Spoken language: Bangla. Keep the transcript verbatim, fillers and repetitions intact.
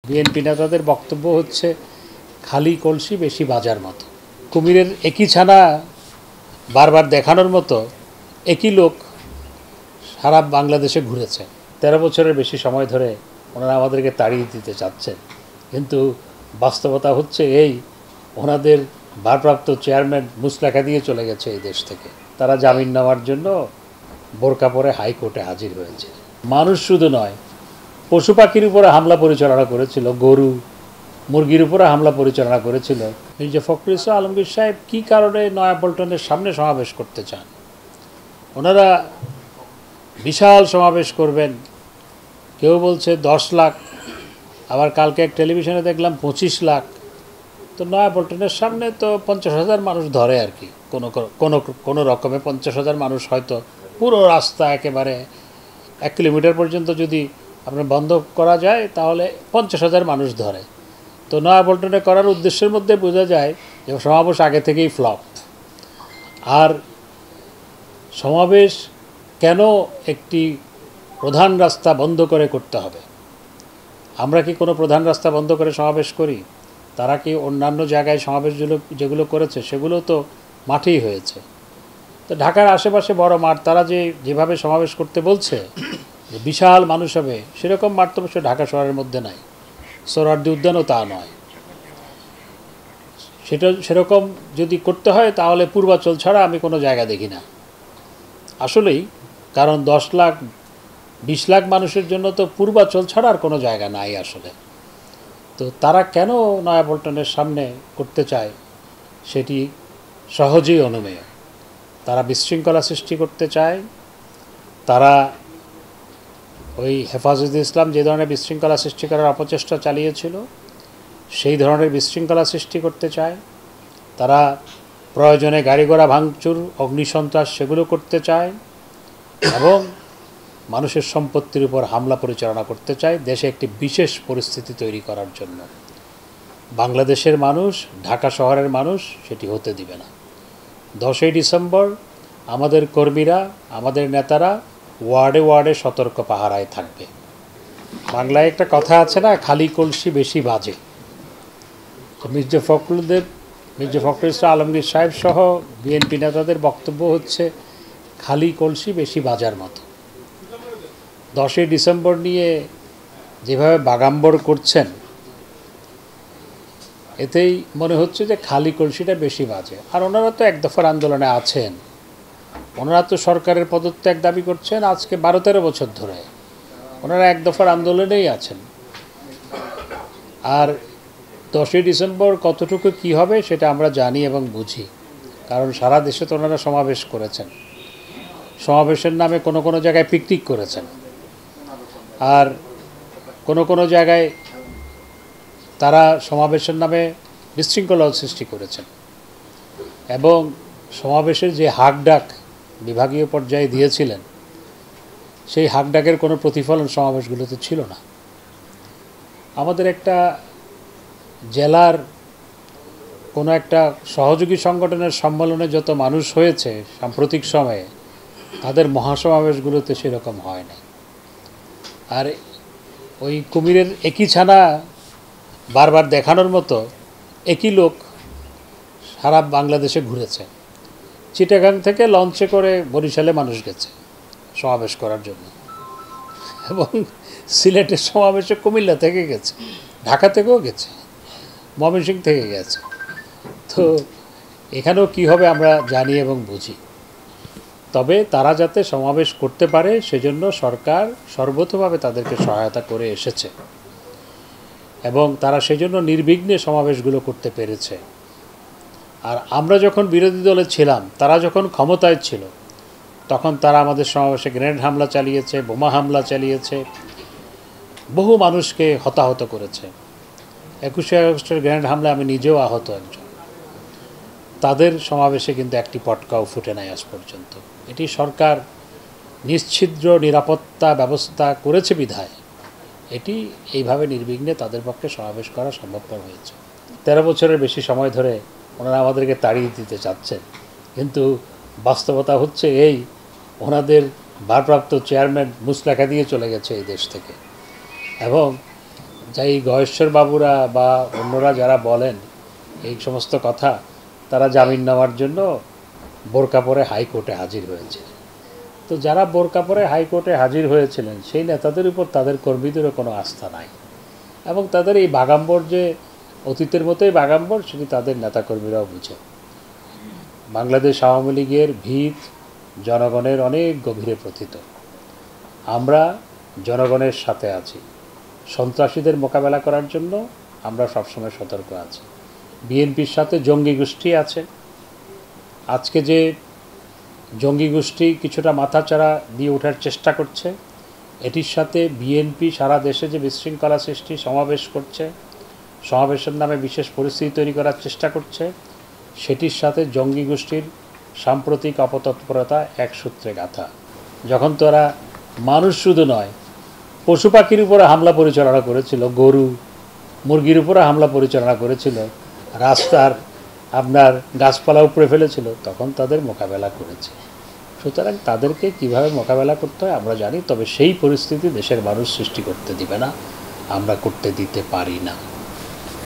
বিএনপি নেতাদের বক্তব্য হচ্ছে খালি কলসি বেশি বাজার মতো। কুমিরের একই ছানা বারবার দেখানোর মতো একই লোক সারা বাংলাদেশে ঘুরেছে। তেরো বছরের বেশি সময় ধরে ওনারা আমাদেরকে তাড়িয়ে দিতে চাচ্ছেন, কিন্তু বাস্তবতা হচ্ছে এই, ওনাদের ভারপ্রাপ্ত চেয়ারম্যান মুচলেখা দিয়ে চলে গেছে এই দেশ থেকে। তারা জামিন নেওয়ার জন্য বোরকা পরে হাইকোর্টে হাজির হয়েছে। মানুষ শুধু নয়, পশু পাখির উপরে হামলা পরিচালনা করেছিল, গরু মুরগির উপরে হামলা পরিচালনা করেছিল। মির্জা ফখরুল ইসলাম আলমগীর সাহেব কী কারণে নয়াপল্টনের সামনে সমাবেশ করতে চান? ওনারা বিশাল সমাবেশ করবেন, কেউ বলছে দশ লাখ, আবার কালকে এক টেলিভিশনে দেখলাম পঁচিশ লাখ। তো নয়াপল্টনের সামনে তো পঞ্চাশ হাজার মানুষ ধরে আর কি, কোনো কোনো কোনো রকমে পঞ্চাশ হাজার মানুষ হয়তো পুরো রাস্তা একেবারে এক কিলোমিটার পর্যন্ত যদি আপনার বন্ধ করা যায় তাহলে পঞ্চাশ হাজার মানুষ ধরে। তো নয়াপল্টনে করার উদ্দেশ্যের মধ্যে বোঝা যায় যে সমাবেশ আগে থেকেই ফ্লপ। আর সমাবেশ কেন একটি প্রধান রাস্তা বন্ধ করে করতে হবে? আমরা কি কোনো প্রধান রাস্তা বন্ধ করে সমাবেশ করি? তারা কি অন্যান্য জায়গায় সমাবেশগুলো যেগুলো করেছে সেগুলো তো মাঠেই হয়েছে। তো ঢাকার আশেপাশে বড় মাঠ, তারা যে যেভাবে সমাবেশ করতে বলছে যে বিশাল মানুষ হবে, সেরকম মাঠ তো অবশ্য ঢাকা শহরের মধ্যে নাই। সোহরাওয়ার্দী উদ্যানও তা নয়। সেটা সেরকম যদি করতে হয় তাহলে পূর্বাচল ছাড়া আমি কোনো জায়গা দেখি না আসলেই। কারণ দশ লাখ বিশ লাখ মানুষের জন্য তো পূর্বাচল ছাড়া আর কোনো জায়গা নাই আসলে। তো তারা কেন নয়াপল্টনের সামনে করতে চায় সেটি সহজেই অনুমেয়। তারা বিশৃঙ্খলা সৃষ্টি করতে চায়। তারা ওই হেফাজতে ইসলাম যে ধরনের বিশৃঙ্খলা সৃষ্টি করার অপচেষ্টা চালিয়েছিল সেই ধরনের বিশৃঙ্খলা সৃষ্টি করতে চায়। তারা প্রয়োজনে গাড়ি ঘোড়া ভাঙচুর, অগ্নিসন্ত্রাস সেগুলো করতে চায় এবং মানুষের সম্পত্তির উপর হামলা পরিচালনা করতে চায় দেশে একটি বিশেষ পরিস্থিতি তৈরি করার জন্য। বাংলাদেশের মানুষ, ঢাকা শহরের মানুষ সেটি হতে দিবে না। দশই ডিসেম্বর আমাদের কর্মীরা, আমাদের নেতারা ওয়ার্ডে ওয়ার্ডে সতর্ক পাহারায় থাকবে। বাংলায় একটা কথা আছে না, খালি কলসি বেশি বাজে। তো মির্জা ফখরুলদের মির্জা ফখরুল ইসলাম আলমগীর সাহেব সহ বিএনপি নেতাদের বক্তব্য হচ্ছে খালি কলসি বেশি বাজার মতো। দশই ডিসেম্বর নিয়ে যেভাবে বাগাম্বর করছেন, এতেই মনে হচ্ছে যে খালি কলসিটা বেশি বাজে। আর ওনারা তো এক দফার আন্দোলনে আছেন, ওনারা তো সরকারের পদত্যাগ দাবি করছেন আজকে বারো তেরো বছর ধরে। ওনারা এক দফার আন্দোলনেই আছেন। আর দশই ডিসেম্বর কতটুকু কি হবে সেটা আমরা জানি এবং বুঝি, কারণ সারা দেশে তো ওনারা সমাবেশ করেছেন। সমাবেশের নামে কোনো কোনো জায়গায় পিকনিক করেছেন, আর কোনো কোনো জায়গায় তারা সমাবেশের নামে বিশৃঙ্খলা সৃষ্টি করেছেন। এবং সমাবেশের যে হাকডাক বিভাগীয় পর্যায়ে দিয়েছিলেন, সেই হাকডাকের কোনো প্রতিফলন সমাবেশগুলোতে ছিল না। আমাদের একটা জেলার কোনো একটা সহযোগী সংগঠনের সম্মেলনে যত মানুষ হয়েছে সাম্প্রতিক সময়ে, তাদের মহাসমাবেশগুলোতে সেরকম হয় না। আর ওই কুমিরের একই ছানা বারবার দেখানোর মতো একই লোক সারা বাংলাদেশে ঘুরেছে। চিটাগাং থেকে লঞ্চে করে বরিশালে মানুষ গেছে সমাবেশ করার জন্য, এবং সিলেটের সমাবেশে কুমিল্লা থেকে গেছে, ঢাকা থেকেও গেছে, ময়মনসিংহ থেকে গেছে। তো এখানেও কি হবে আমরা জানি এবং বুঝি। তবে তারা যাতে সমাবেশ করতে পারে সেজন্য সরকার সর্বতোভাবে তাদেরকে সহায়তা করে এসেছে এবং তারা সেজন্য নির্বিঘ্নে সমাবেশগুলো করতে পেরেছে। আর আমরা যখন বিরোধী দলে ছিলাম, তারা যখন ক্ষমতায় ছিল, তখন তারা আমাদের সমাবেশে গ্রেনেড হামলা চালিয়েছে, বোমা হামলা চালিয়েছে, বহু মানুষকে হতাহত করেছে। একুশে আগস্টের গ্রেনেড হামলা আমি নিজেও আহত একজন। তাদের সমাবেশে কিন্তু একটি পটকাও ফুটে নাই আজ পর্যন্ত। এটি সরকার নিশ্ছিদ্র নিরাপত্তা ব্যবস্থা করেছে বিধায় এটি এইভাবে নির্বিঘ্নে তাদের পক্ষে সমাবেশ করা সম্ভবপর হয়েছে। তেরো বছরের বেশি সময় ধরে ওনারা আমাদেরকে তাড়িয়ে দিতে চাচ্ছেন, কিন্তু বাস্তবতা হচ্ছে এই, ওনাদের ভারপ্রাপ্ত চেয়ারম্যান মুচলেখা দিয়ে চলে গেছে এই দেশ থেকে। এবং যাই গয়েশ্বর বাবুরা বা অন্যরা যারা বলেন এই সমস্ত কথা, তারা জামিন নেওয়ার জন্য বোরকা পরে হাইকোর্টে হাজির হয়েছে। তো যারা বোরকা পরে হাইকোর্টে হাজির হয়েছিলেন সেই নেতাদের উপর তাদের কর্মীদেরও কোনো আস্থা নাই, এবং তাদের এই বাগাম্বর যে অতীতের মতোই বাগাম্বর সেটি তাদের নেতাকর্মীরাও বুঝে। বাংলাদেশ আওয়ামী লীগের ভিত জনগণের অনেক গভীরে প্রথিত। আমরা জনগণের সাথে আছি, সন্ত্রাসীদের মোকাবেলা করার জন্য আমরা সবসময় সতর্ক আছি। বিএনপির সাথে জঙ্গি গোষ্ঠী আছে। আজকে যে জঙ্গি গোষ্ঠী কিছুটা মাথাচাড়া দিয়ে ওঠার চেষ্টা করছে, এটির সাথে বিএনপি সারা দেশে যে বিশৃঙ্খলা সৃষ্টি সমাবেশ করছে, সমাবেশের নামে বিশেষ পরিস্থিতি তৈরি করার চেষ্টা করছে, সেটির সাথে জঙ্গি গোষ্ঠীর সাম্প্রতিক অপতৎপরতা এক সূত্রে গাঁথা। যখন তারা মানুষ শুধু নয়, পশু পাখির উপরে হামলা পরিচালনা করেছিল, গরু মুরগির উপরে হামলা পরিচালনা করেছিল, রাস্তার আপনার গাছপালা উপড়ে ফেলেছিল, তখন তাদের মোকাবেলা করেছে। সুতরাং তাদেরকে কিভাবে মোকাবেলা করতে হয় আমরা জানি, তবে সেই পরিস্থিতি দেশের মানুষ সৃষ্টি করতে দিবে না, আমরা করতে দিতে পারি না।